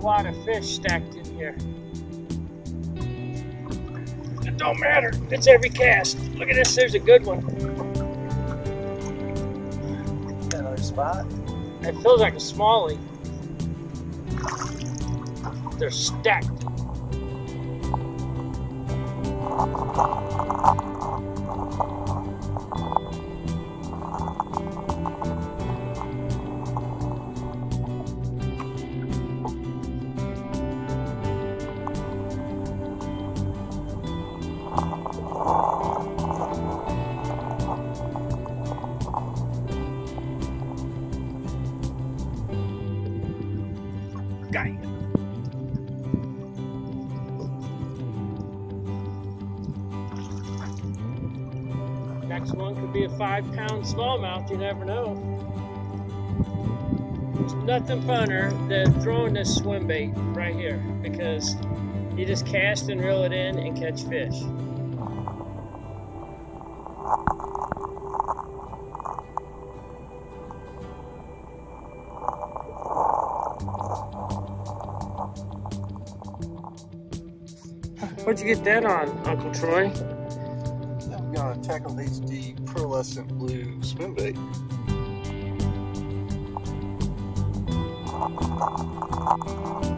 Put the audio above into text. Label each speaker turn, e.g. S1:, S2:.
S1: lot of fish stacked in here. It don't matter. It's every cast. Look at this. There's a good one.
S2: Another spot.
S1: It feels like a smallie. They're stacked. Got you. Next one could be a 5-pound smallmouth, you never know. There's nothing funner than throwing this swim bait right here, because you just cast and reel it in and catch fish. What'd you get that on, Uncle Troy?
S2: I'm gonna tackle HD pearlescent blue swim bait.